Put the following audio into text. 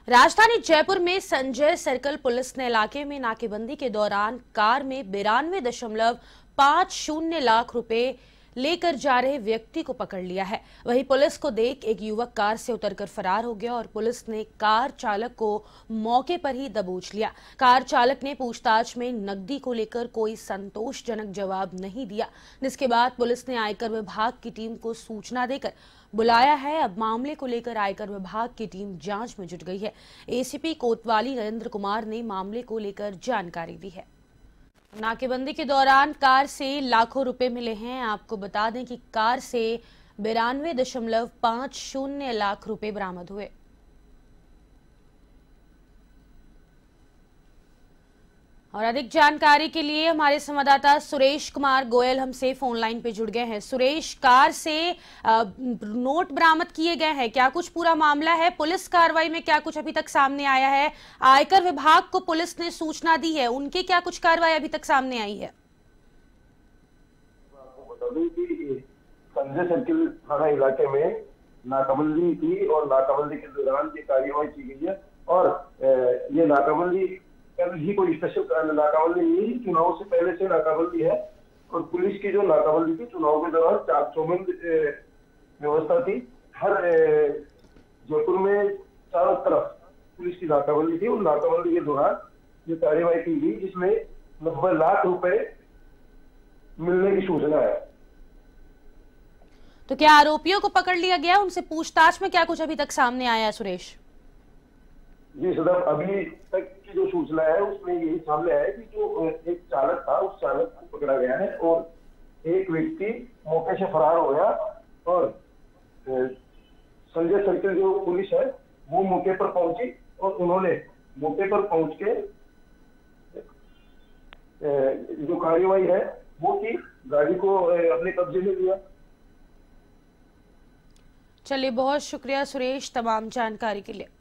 राजधानी जयपुर में Sanjay circle police ने इलाके में नाकेबंदी के दौरान कार में 92.50 लाख रुपए लेकर जा रहे व्यक्ति को पकड़ लिया है। वहीं पुलिस को देख एक युवक कार से उतरकर फरार हो गया और पुलिस ने कार चालक को मौके पर ही दबोच लिया। कार चालक ने पूछताछ में नकदी को लेकर कोई संतोषजनक जवाब नहीं दिया, जिसके बाद पुलिस ने आयकर विभाग की टीम को सूचना देकर बुलाया है। अब मामले को लेकर आयकर विभाग की टीम जांच में जुट गई है। एसीपी कोतवाली नरेंद्र कुमार ने मामले को लेकर जानकारी दी है। नाकेबंदी के दौरान कार से लाखों रुपए मिले हैं। आपको बता दें कि कार से 92.50 लाख रुपए बरामद हुए। और अधिक जानकारी के लिए हमारे संवाददाता सुरेश कुमार गोयल हमसे फोन लाइन पे जुड़ गए हैं। सुरेश, कार से नोट बरामद किए गए हैं, क्या कुछ पूरा मामला है? पुलिस कार्रवाई में क्या कुछ अभी तक सामने आया है? आयकर विभाग को पुलिस ने सूचना दी है, उनकी क्या कुछ कार्रवाई अभी तक सामने आई है? आपको बता दूं कि संजय सर्किल थाना इलाके में नाकाबंदी थी और नाकाबंदी के दौरान ये कार्रवाई की गई है। और ये नाकाबंदी ही कोई स्पेशल नाकाबंदी नहीं, चुनाव से पहले से नाकाबंदी है। और पुलिस की जो नाकाबंदी थी चुनाव के दौरान चौबंद व्यवस्था थी। हर जयपुर में चारों तरफ पुलिस की नाकाबंदी थी और नाकाबंदी के दौरान ये कार्यवाही की गई, जिसमें 90 लाख रुपए मिलने की सूचना है। तो क्या आरोपियों को पकड़ लिया गया? उनसे पूछताछ में क्या कुछ अभी तक सामने आया है सुरेश? जी सदर, अभी तक की जो सूचना है उसमें यही सामने आया कि जो एक चालक था उस चालक को पकड़ा गया है और एक व्यक्ति मौके से फरार हो गया। और संजय सर्किल जो पुलिस है वो मौके पर पहुंची और उन्होंने मौके पर पहुंच के जो कार्यवाही है वो की, गाड़ी को अपने कब्जे में लिया। चलिए, बहुत शुक्रिया सुरेश तमाम जानकारी के लिए।